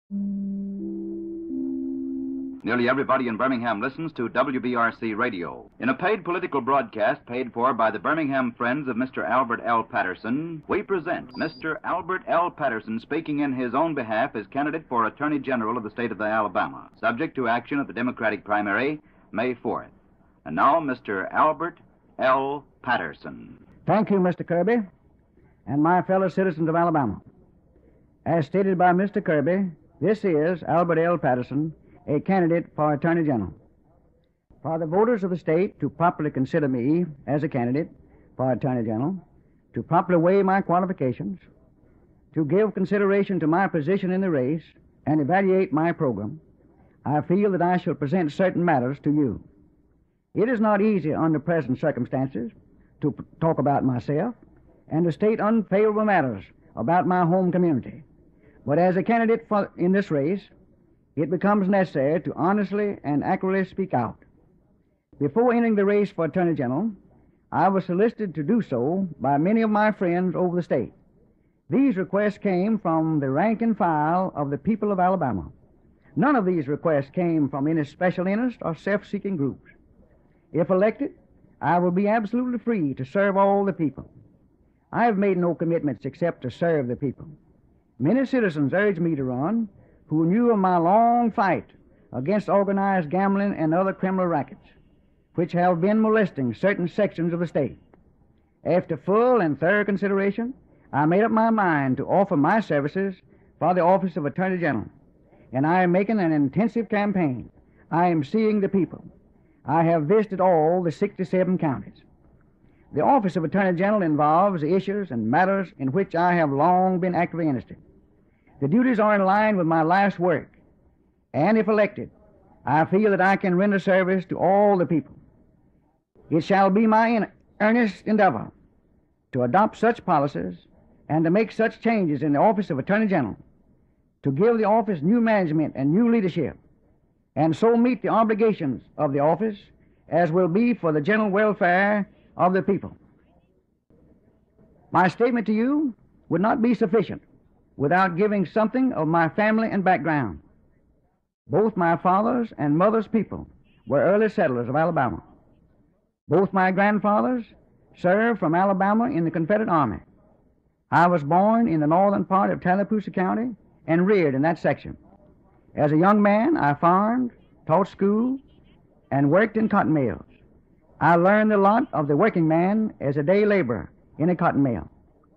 Nearly everybody in Birmingham listens to WBRC radio. In a paid political broadcast paid for by the Birmingham Friends of Mr. Albert L. Patterson, we present Mr. Albert L. Patterson speaking in his own behalf as candidate for Attorney General of the state of Alabama, subject to action at the Democratic primary, May 4th. And now, Mr. Albert L. Patterson. Thank you, Mr. Kirby, and my fellow citizens of Alabama. As stated by Mr. Kirby, this is Albert L. Patterson, a candidate for Attorney General. For the voters of the state to properly consider me as a candidate for Attorney General, to properly weigh my qualifications, to give consideration to my position in the race, and evaluate my program, I feel that I shall present certain matters to you. It is not easy under present circumstances to talk about myself and to state unfavorable matters about my home community. But as a candidate in this race, it becomes necessary to honestly and accurately speak out. Before entering the race for Attorney General, I was solicited to do so by many of my friends over the state. These requests came from the rank and file of the people of Alabama. None of these requests came from any special interest or self-seeking groups. If elected, I will be absolutely free to serve all the people. I have made no commitments except to serve the people. Many citizens urged me to run who knew of my long fight against organized gambling and other criminal rackets, which have been molesting certain sections of the state. After full and thorough consideration, I made up my mind to offer my services for the office of Attorney General, and I am making an intensive campaign. I am seeing the people. I have visited all the 67 counties. The office of Attorney General involves issues and matters in which I have long been actively interested. The duties are in line with my life's work, and if elected, I feel that I can render service to all the people. It shall be my earnest endeavor to adopt such policies and to make such changes in the office of Attorney General, to give the office new management and new leadership, and so meet the obligations of the office as will be for the general welfare of the people. My statement to you would not be sufficient without giving something of my family and background. Both my father's and mother's people were early settlers of Alabama. Both my grandfathers served from Alabama in the Confederate Army. I was born in the northern part of Tallapoosa County and reared in that section. As a young man, I farmed, taught school, and worked in cotton mills. I learned the lot of the working man as a day laborer in a cotton mill.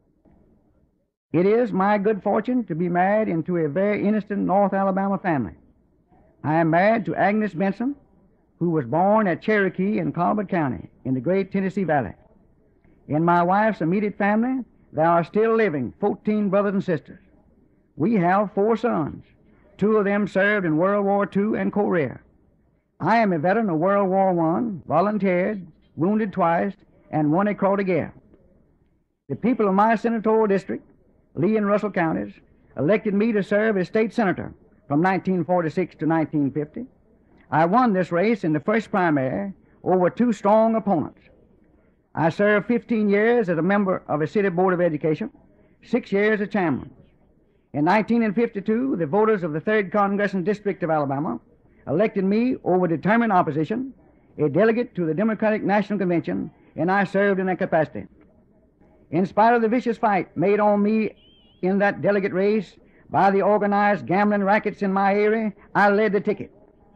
It is my good fortune to be married into a very innocent North Alabama family. I am married to Agnes Benson, who was born at Cherokee in Colbert County in the great Tennessee Valley. In my wife's immediate family, there are still living 14 brothers and sisters. We have 4 sons. 2 of them served in World War II and Korea. I am a veteran of World War I, volunteered, wounded twice, and won a Croix de Guerre. The people of my senatorial district, Lee and Russell counties, elected me to serve as state senator from 1946 to 1950. I won this race in the first primary over 2 strong opponents. I served 15 years as a member of a city board of education, 6 years as chairman. In 1952, the voters of the 3rd Congressional District of Alabama elected me over determined opposition, a delegate to the Democratic National Convention, and I served in that capacity. In spite of the vicious fight made on me in that delegate race by the organized gambling rackets in my area, I led the ticket.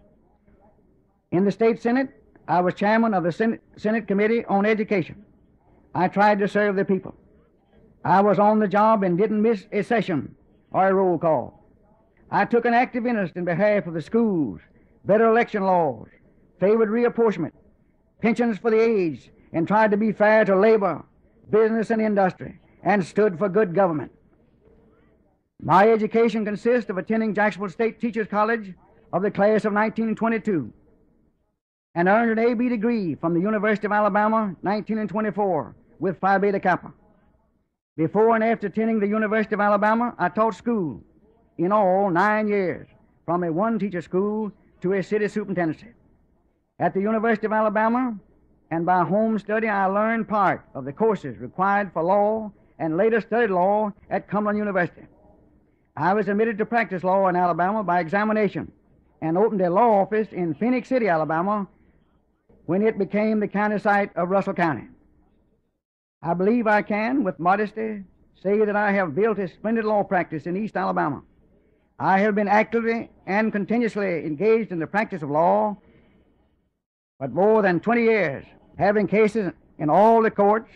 In the state Senate, I was chairman of the Senate Committee on Education. I tried to serve the people. I was on the job and didn't miss a session or a roll call. I took an active interest in behalf of the schools, better election laws, favored reapportionment, pensions for the aged, and tried to be fair to labor, business, and industry, and stood for good government. My education consists of attending Jacksonville State Teachers College of the class of 1922 and earned an A.B. degree from the University of Alabama, 1924, with Phi Beta Kappa. Before and after attending the University of Alabama, I taught school, in all 9 years, from a one-teacher school to a city superintendency. At the University of Alabama, and by home study, I learned part of the courses required for law and later studied law at Cumberland University. I was admitted to practice law in Alabama by examination and opened a law office in Phenix City, Alabama, when it became the county seat of Russell County. I believe I can, with modesty, say that I have built a splendid law practice in East Alabama. I have been actively and continuously engaged in the practice of law for more than 20 years, having cases in all the courts.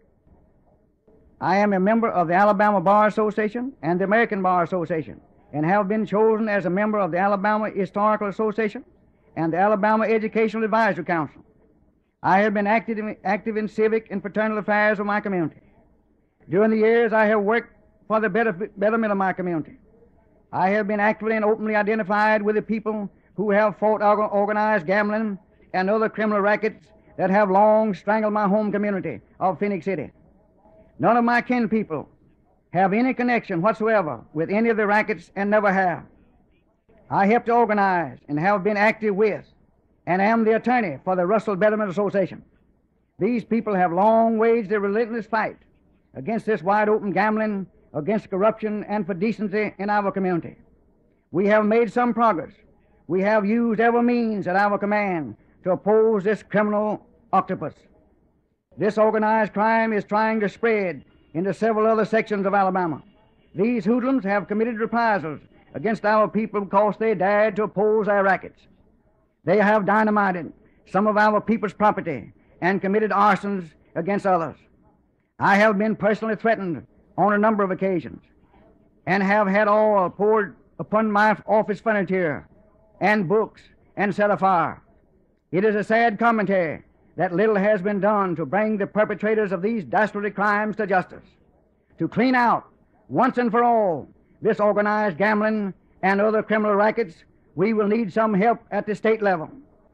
I am a member of the Alabama Bar Association and the American Bar Association, and have been chosen as a member of the Alabama Historical Association and the Alabama Educational Advisory Council. I have been active in civic and fraternal affairs of my community. During the years, I have worked for the betterment of my community. I have been actively and openly identified with the people who have fought organized gambling and other criminal rackets that have long strangled my home community of Phenix City. None of my kin people have any connection whatsoever with any of the rackets and never have. I helped to organize and have been active with and am the attorney for the Russell Betterment Association. These people have long waged a relentless fight against this wide-open gambling, against corruption, and for decency in our community. We have made some progress. We have used every means at our command to oppose this criminal octopus. This organized crime is trying to spread into several other sections of Alabama. These hoodlums have committed reprisals against our people because they dared to oppose our rackets. They have dynamited some of our people's property and committed arsons against others. I have been personally threatened on a number of occasions and have had oil poured upon my office furniture and books and set afire. It is a sad commentary that little has been done to bring the perpetrators of these dastardly crimes to justice. To clean out, once and for all, this organized gambling and other criminal rackets, we will need some help at the state level.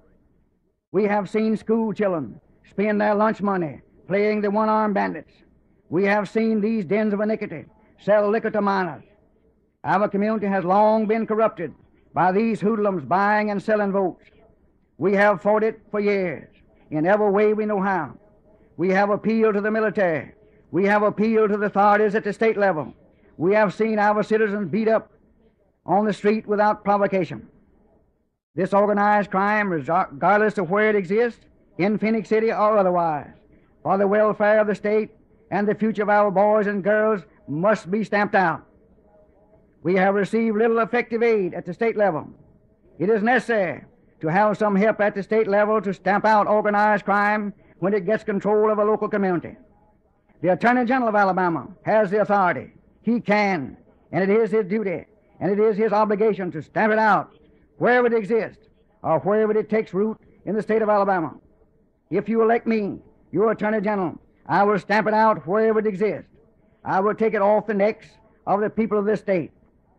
We have seen school children spend their lunch money playing the one-armed bandits. We have seen these dens of iniquity sell liquor to minors. Our community has long been corrupted by these hoodlums buying and selling votes. We have fought it for years in every way we know how. We have appealed to the military. We have appealed to the authorities at the state level. We have seen our citizens beat up on the street without provocation. This organized crime, regardless of where it exists, in Phenix City or otherwise, for the welfare of the state and the future of our boys and girls, must be stamped out. We have received little effective aid at the state level. It is necessary to have some help at the state level to stamp out organized crime when it gets control of a local community. The Attorney General of Alabama has the authority. He can, and it is his duty, and it is his obligation to stamp it out wherever it exists or wherever it takes root in the state of Alabama. If you elect me, your Attorney General, I will stamp it out wherever it exists. I will take it off the necks of the people of this state.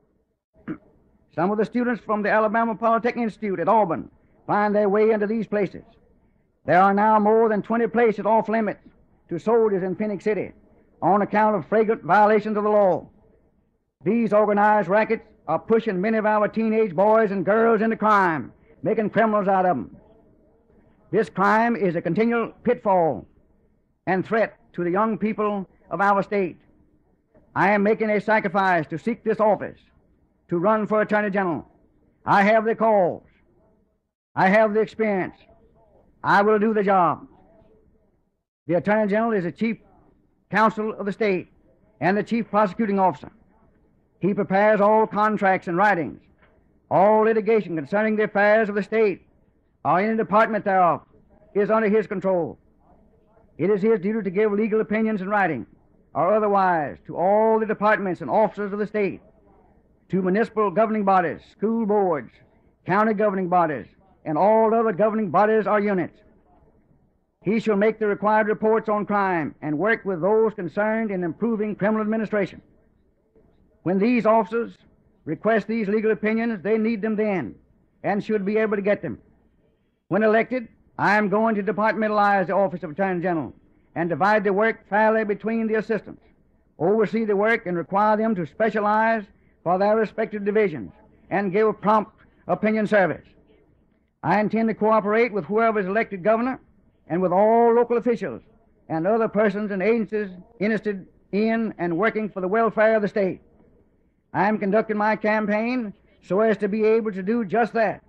Some of the students from the Alabama Polytechnic Institute at Auburn find their way into these places. There are now more than 20 places off limits to soldiers in Phenix City on account of flagrant violations of the law. These organized rackets are pushing many of our teenage boys and girls into crime, making criminals out of them. This crime is a continual pitfall and threat to the young people of our state. I am making a sacrifice to seek this office, to run for Attorney General. I have the cause. I have the experience. I will do the job. The Attorney General is the chief counsel of the state and the chief prosecuting officer. He prepares all contracts and writings. All litigation concerning the affairs of the state or any department thereof is under his control. It is his duty to give legal opinions in writing or otherwise to all the departments and officers of the state, to municipal governing bodies, school boards, county governing bodies, and all other governing bodies or units. He shall make the required reports on crime and work with those concerned in improving criminal administration. When these officers request these legal opinions, they need them then and should be able to get them. When elected, I am going to departmentalize the office of Attorney General and divide the work fairly between the assistants, oversee the work and require them to specialize for their respective divisions and give prompt opinion service. I intend to cooperate with whoever is elected governor and with all local officials and other persons and agencies interested in and working for the welfare of the state. I am conducting my campaign so as to be able to do just that.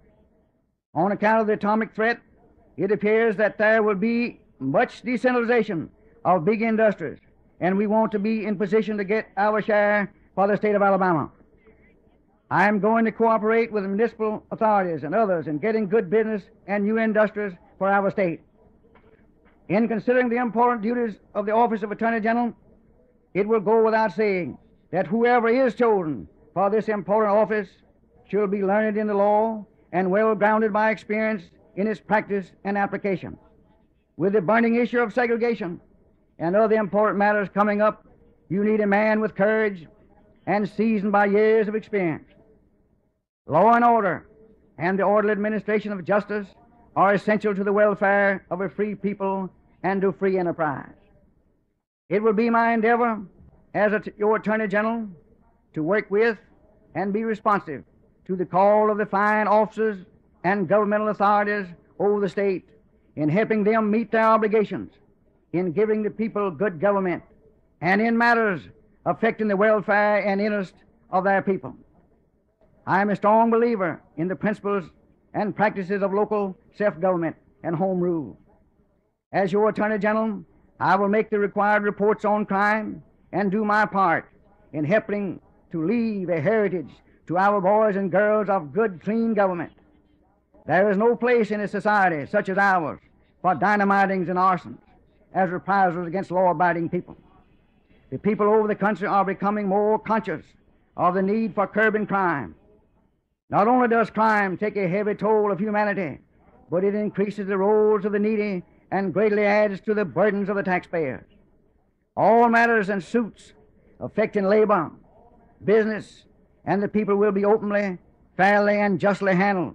On account of the atomic threat, it appears that there will be much decentralization of big industries, and we want to be in position to get our share for the state of Alabama. I am going to cooperate with the municipal authorities and others in getting good business and new industries for our state. In considering the important duties of the office of Attorney General, it will go without saying that whoever is chosen for this important office shall be learned in the law and well grounded by experience in its practice and application. With the burning issue of segregation and other important matters coming up, you need a man with courage and seasoned by years of experience. Law and order and the orderly administration of justice are essential to the welfare of a free people and to free enterprise. It will be my endeavor as your Attorney General to work with and be responsive to the call of the fine officers and governmental authorities over the state in helping them meet their obligations, in giving the people good government, and in matters affecting the welfare and interest of their people. I am a strong believer in the principles and practices of local self-government and home rule. As your Attorney General, I will make the required reports on crime and do my part in helping to leave a heritage to our boys and girls of good, clean government. There is no place in a society such as ours for dynamitings and arsons as reprisals against law-abiding people. The people over the country are becoming more conscious of the need for curbing crime. Not only does crime take a heavy toll of humanity, but it increases the rolls of the needy and greatly adds to the burdens of the taxpayers. All matters and suits affecting labor, business, and the people will be openly, fairly, and justly handled.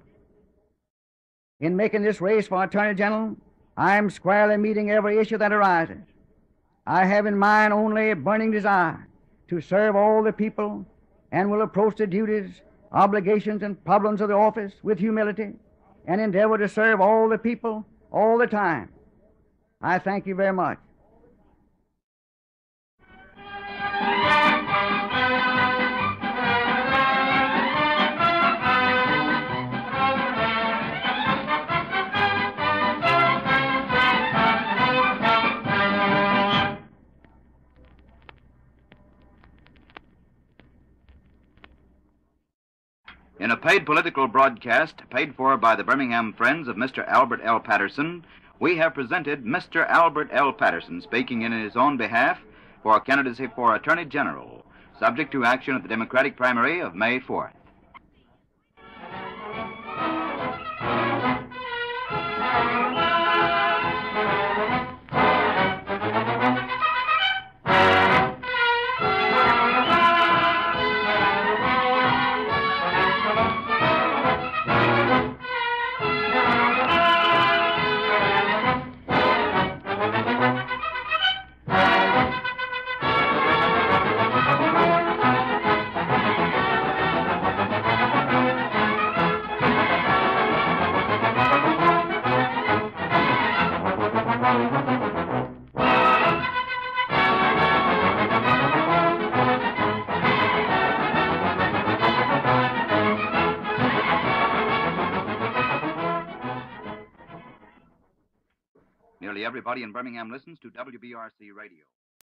In making this race for Attorney General, I am squarely meeting every issue that arises. I have in mind only a burning desire to serve all the people and will approach the duties, obligations, and problems of the office with humility and endeavor to serve all the people all the time. I thank you very much. In a paid political broadcast paid for by the Birmingham Friends of Mr. Albert L. Patterson, we have presented Mr. Albert L. Patterson speaking in his own behalf for candidacy for Attorney General, subject to action at the Democratic primary of May 4th. Nearly everybody in Birmingham listens to WBRC radio.